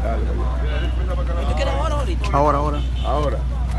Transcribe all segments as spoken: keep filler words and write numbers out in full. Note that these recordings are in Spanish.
¿Tú quieres ahora o ahorita? Ahora, ahora. Ahora.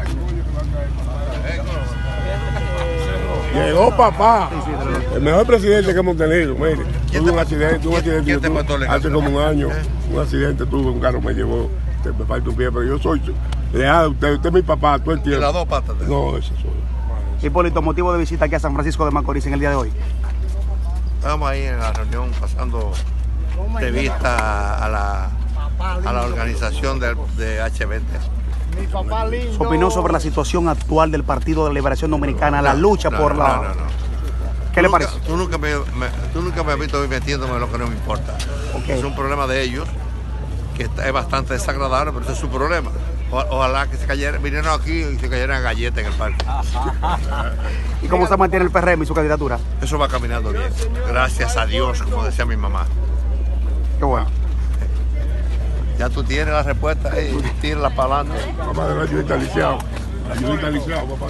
Llegó papá, el mejor presidente que hemos tenido. Mire, tuve un accidente, un accidente yo tuve hace como un año, un accidente tuve, un carro me llevó, me falta un pie, pero yo soy leal a usted, usted es mi papá, tú entiendes. ¿Y las dos patas? No, eso soy. Hipólito, motivo de visita aquí a San Francisco de Macorís en el día de hoy. Estamos ahí en la reunión pasando de vista a la, a la organización de, de hache veinte. Su opinión sobre la situación actual del Partido de Liberación Dominicana, la lucha no, por no, la... No, no, no. ¿Qué le Nunca, parece? Tú nunca me, me, tú nunca me has visto metiéndome en lo que no me importa. Okay. Es un problema de ellos, que está, es bastante desagradable, pero ese es su problema. O, ojalá que se cayeran, vinieron aquí y se cayeran galletas en el parque. ¿Y cómo se mantiene el P R M y su candidatura? Eso va caminando bien. Gracias a Dios, como decía mi mamá. Qué bueno. Ya tú tienes la respuesta y tírala para adelante. Papá, de verdad, yo estoy lisiado. Yo estoy lisiado, papá.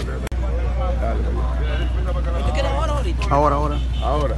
¿Tú quieres ahora o ahorita? Ahora, ahora. Ahora.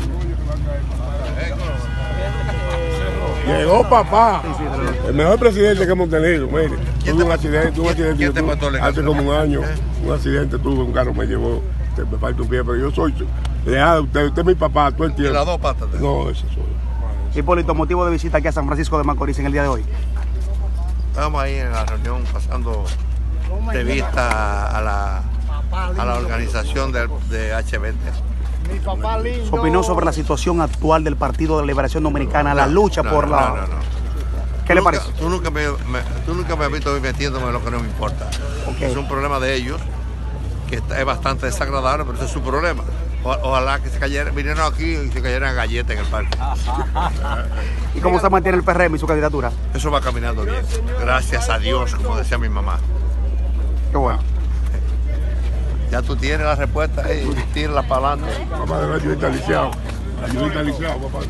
Llegó papá, el mejor presidente que hemos tenido. Mire, tuve un accidente, un accidente yo tuve hace como un año, un accidente tuve, un carro me llevó, me falta un pie, pero yo soy leal a usted, usted es mi papá, tú entiendes. ¿Y las dos patas? No, eso soy. Hipólito, motivo de visita aquí a San Francisco de Macorís en el día de hoy. Estamos ahí en la reunión pasando de vista a la, a la organización de, de hache veinte. Su opinión sobre la situación actual del Partido de Liberación Dominicana, la lucha no, por no, la... No, no, no. ¿Qué le parece? Tú nunca, me, me, tú nunca me has visto metiéndome en lo que no me importa. Okay. Es un problema de ellos, que está, es bastante desagradable, pero ese es su problema. O, ojalá que se cayeran, vinieron aquí y se cayeran galletas en el parque. ¿Y cómo se mantiene el P R M y su candidatura? Eso va caminando bien. Gracias a Dios, como decía mi mamá. Qué bueno. Ya tú tienes la respuesta y tírala para adelante. Papá, de verdad, yo estoy lisiado. Yo estoy lisiado, papá.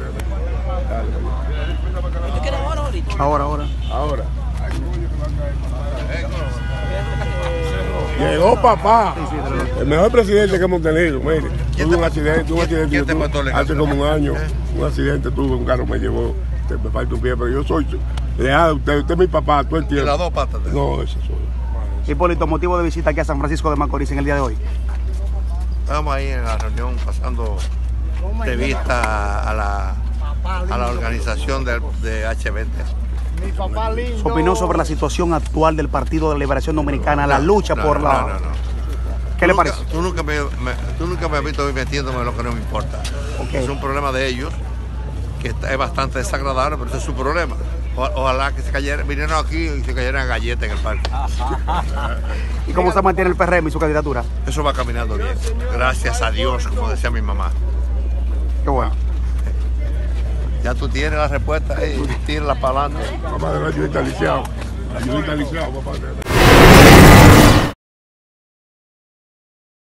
¿Tú quieres ahora o ahorita? Ahora, ahora. Ahora. Llegó papá, el mejor presidente que hemos tenido. Mire, tuve un accidente, un accidente yo tuve hace como un año, un accidente tuve, un carro me llevó, me falta un pie, pero yo soy leal a usted, usted es mi papá, tú entiendes. ¿Y las dos patas? No, eso soy. Hipólito, motivo de visita aquí a San Francisco de Macorís en el día de hoy. Estamos ahí en la reunión pasando de vista a la, a la organización de, de hache veinte. Su opinión sobre la situación actual del Partido de Liberación Dominicana, la lucha no, por no, la... No, no, no. ¿Qué le nunca, parece? Tú nunca me, me, tú nunca me has visto metiéndome en lo que no me importa. Okay. Es un problema de ellos, que está, es bastante desagradable, pero ese es su problema. O, ojalá que se cayeran, vinieron aquí y se cayeran galletas en el parque. ¿Y cómo se mantiene el P R M y su candidatura? Eso va caminando bien. Gracias a Dios, como decía mi mamá. Qué bueno. Ya tú tienes la respuesta y tírala para adelante. Papá, de verdad, yo estoy lisiado. Yo estoy lisiado, papá.